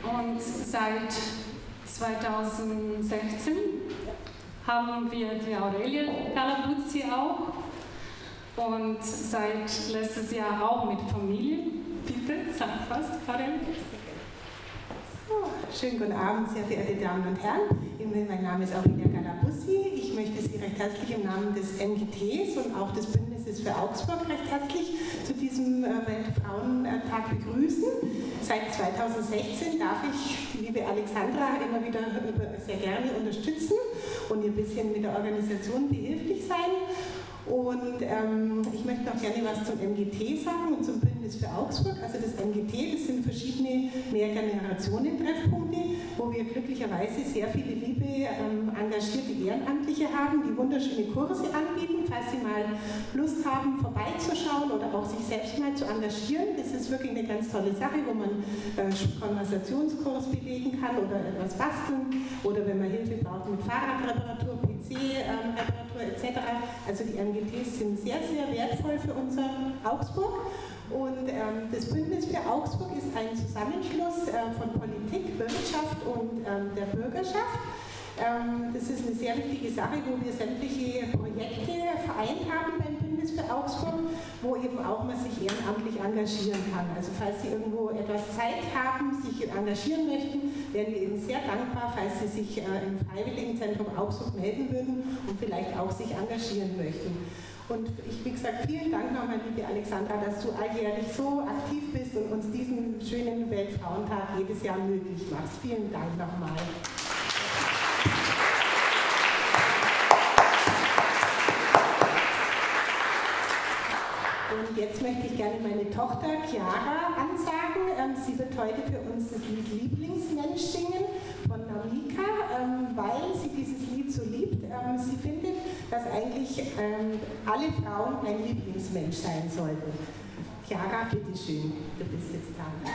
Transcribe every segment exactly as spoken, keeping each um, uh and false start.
und seit zweitausendsechzehn haben wir die Aurelie Galabuzzi auch und seit letztes Jahr auch mit Familie. Bitte, sag was, Karin. Schönen guten Abend, sehr verehrte Damen und Herren. Mein Name ist Aurelia Galabuzzi. Ich möchte Sie recht herzlich im Namen des M G Ts und auch des Bündnisses für Augsburg recht herzlich zu diesem Weltfrauentag begrüßen. Seit zweitausendsechzehn darf ich die liebe Alexandra immer wieder sehr gerne unterstützen und ihr ein bisschen mit der Organisation behilflich sein. Und ähm, ich möchte noch gerne was zum M G T sagen und zum Bündnis für Augsburg. Also das M G T, das sind verschiedene Mehrgenerationen-Treffpunkte, wo wir glücklicherweise sehr viele liebe, ähm, engagierte Ehrenamtliche haben, die wunderschöne Kurse anbieten, falls Sie mal Lust haben, vorbeizuschauen oder auch sich selbst mal zu engagieren. Das ist wirklich eine ganz tolle Sache, wo man äh, Konversationskurs belegen kann oder etwas basteln oder wenn man Hilfe braucht mit Fahrradreparatur, P C-Reparatur ähm, et cetera. Also die M G Ts sind sehr, sehr wertvoll für unser Augsburg. Und ähm, das Bündnis für Augsburg ist ein Zusammenschluss äh, von Politik, Wirtschaft und ähm, der Bürgerschaft. Ähm, das ist eine sehr wichtige Sache, wo wir sämtliche Projekte vereint haben beim Bündnis für Augsburg, wo eben auch man sich ehrenamtlich engagieren kann. Also falls Sie irgendwo etwas Zeit haben, sich engagieren möchten, wären wir Ihnen sehr dankbar, falls Sie sich äh, im Freiwilligenzentrum Augsburg melden würden und vielleicht auch sich engagieren möchten. Und ich, wie gesagt, vielen Dank nochmal, liebe Alexandra, dass du alljährlich so aktiv bist und uns diesen schönen Weltfrauentag jedes Jahr möglich machst. Vielen Dank nochmal. Und jetzt möchte ich gerne meine Tochter Chiara ansagen. Sie wird heute für uns das Lied Lieblingsmensch singen von Namika, weil sie dieses Lied so liebt. Sie findet, dass eigentlich alle Frauen ein Lieblingsmensch sein sollten. Chiara, bitteschön, du bist jetzt dran.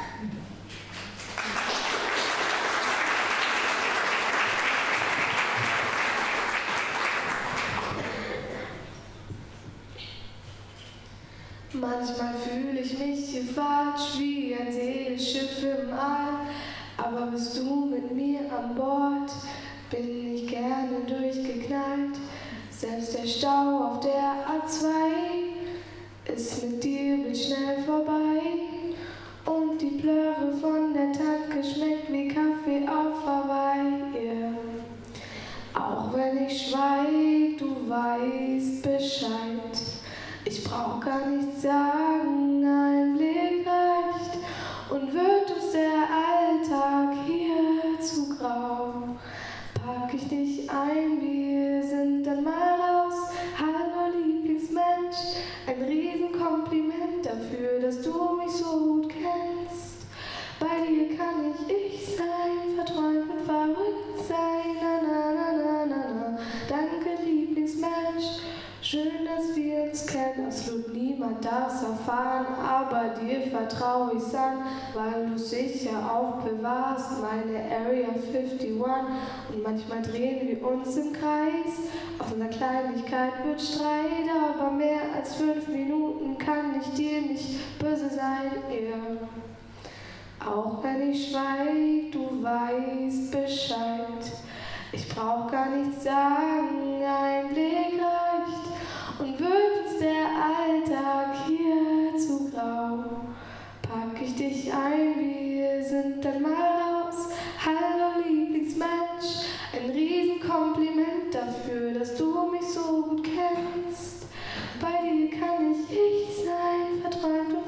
Manchmal fühle ich mich hier falsch wie ein Segelsschiff im All, aber bist du mit mir an Bord, bin ich gerne durchgeknallt. Selbst der Stau auf der A zwei ist mit dir blitzschnell vorbei und die Plörre von der Tanke schmeckt wie Kaffee auf Hawaii. Yeah. Auch wenn ich schweig, du weißt Bescheid. Ich brauch gar nichts sagen, ein Blick reicht und wird uns der Alltag hier zu grau. Pack ich dich ein, wir sind dann mal raus. Hallo Lieblingsmensch, ein Riesenkompliment dafür, dass du mich so gut kennst. Bei dir kann ich ich sein, verträumt und verrückt sein. Na, na, na, na, na, na. Danke Lieblingsmensch. Schön, dass wir uns kennen, absolut niemand darf's erfahren, aber dir vertraue ich's an, weil du sicher aufbewahrst, meine Area einundfünfzig. Und manchmal drehen wir uns im Kreis, auf einer Kleinigkeit wird Streit, aber mehr als fünf Minuten kann ich dir nicht böse sein, yeah. Auch wenn ich schweig, du weißt Bescheid. Ich brauch gar nichts sagen, ein Blick reicht und wird uns der Alltag hier zu grau. Pack ich dich ein, wir sind dann mal raus. Hallo Lieblingsmensch, ein Riesenkompliment dafür, dass du mich so gut kennst. Bei dir kann ich ich sein, verträumt und